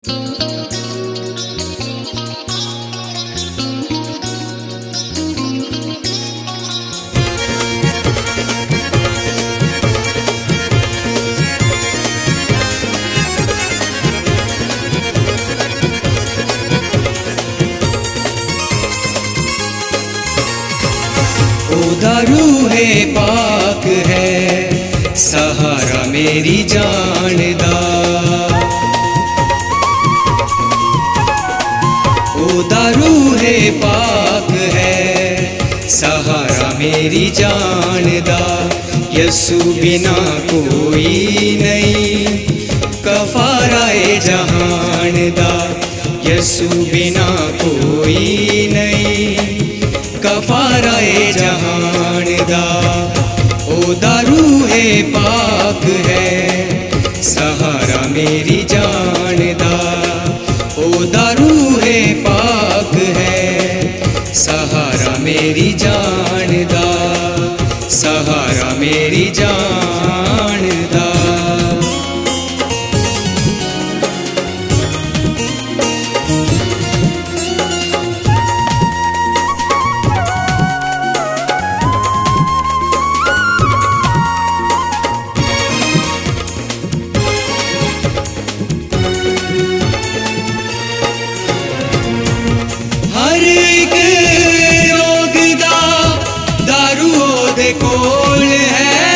रूहे पाक है सहारा मेरी जान दा, ओदा रूहे पाक है सहारा मेरी जान दा। यसू बिना कोई नहीं कफाराए जहान दा, यसू बिना कोई नहीं कफाराए जहान दा। ओदा रूहे पाक है सहारा मेरी जान दा, ओदा रूहे पाक है सहारा मेरी जान दा, सहारा मेरी जान दा। कोल है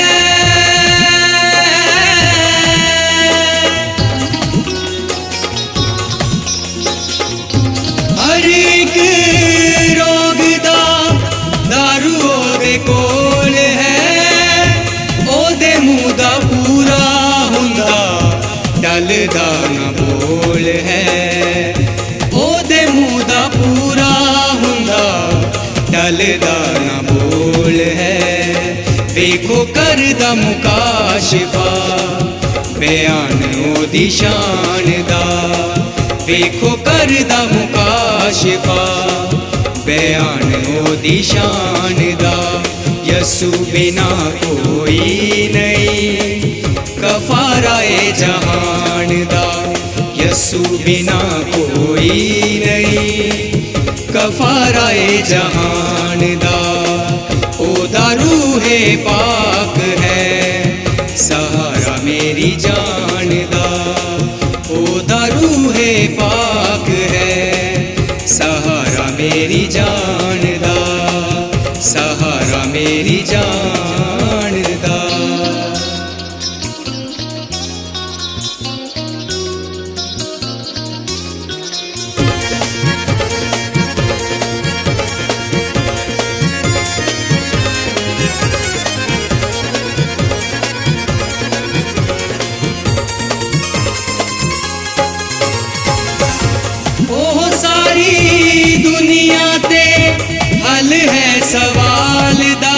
हर एक रोग दा दारू ओदे कोल है, ओदे मुंह दा पूरा हुंदा टलदा ना बोल है, ओदे मुंह दा पूरा हुंदा टलदा ना बोल है। देखो करदा मुकाशिफा बयान ओदी शान दा, देखो करदा मुकाशिफा बयान ओदी शान दा। यसू बिना कोई नहीं कफाराए जहान दा, यसू बिना कोई नहीं कफाराए जहान दा। ओदा रूहे पाक है सहारा मेरी जान दा, ओदा रूहे पाक है सहारा मेरी जान दा, सहारा मेरी जान दा। दुनिया ते हल है सवाल दा,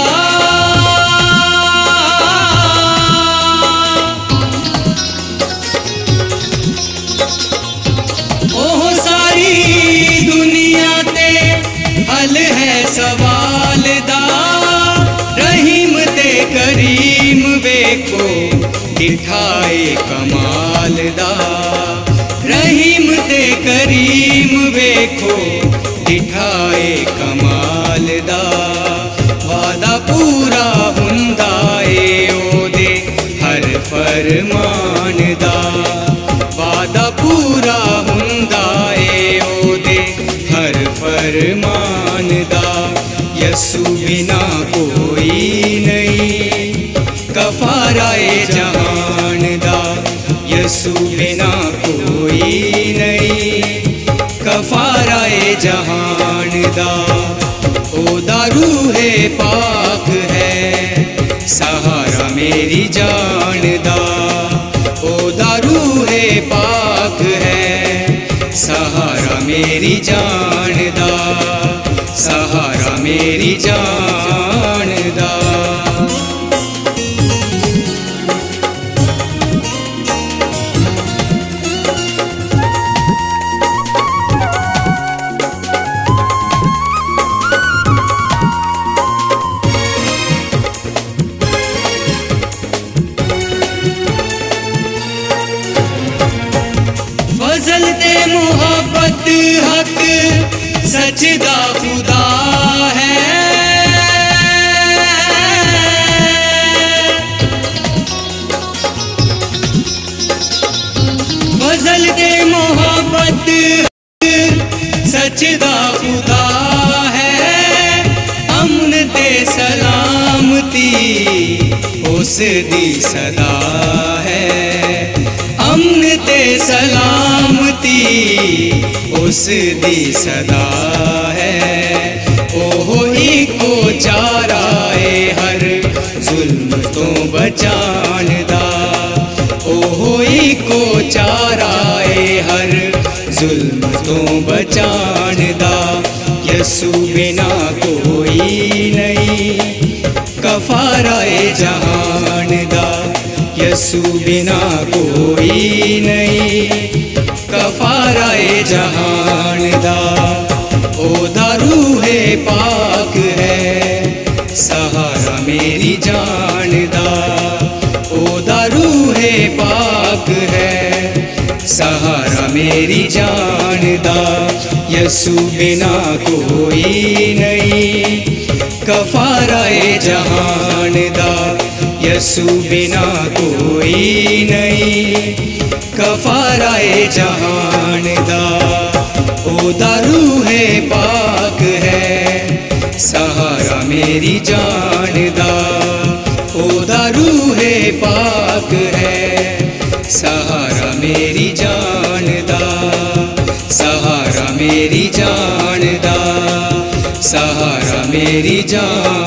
ओह सारी दुनिया ते हल है सवाल दा। रहीम ते करीम वेखो दिखाए कमाल दा, रहीम ते करीम वेखो दिखाए कमाल दा। वादा पूरा हुंदा ए ओदे हर फरमान दा, वादा पूरा हुंदा ए ओदे हर फरमान दा। यसू बिना कोई नहीं कफाराए जहान दा, यसू बिना कोई नहीं कफाराए जहान दा। ओदा रूहे पाक है सहारा मेरी जान दा, ओदा रूहे पाक है सहारा मेरी जान दा, सहारा मेरी जान दा। फजल ते मोहब्बत हक सचदा खुदा है। फजल दे मोहब्बत सचदा खुदा है। अमन ते सलामती उस दी सदा है। अमन ते सलामती उस दी सदा है। ओहो इको चारा है हर जुल्म तो बचान दा। ओहो इको चारा है हर जुल्म तो बचान दा। यसू बिना कोई नहीं कफारा जहान दा। यसू बिना कोई नहीं कफारा जहान दा। ओ दारू है पाक है सहारा मेरी जान दा। ओ दारू है पाक है सहारा मेरी जान दा। यसू बिना कोई नहीं कफारा जहान दा। यसू बिना कोई नहीं कफारा जहान दा। ओ दारू है पाक है सहारा मेरी जान दा। ओ दारू है पाक है सहारा मेरी जान दा। सहारा मेरी जान दा। सहारा मेरी जान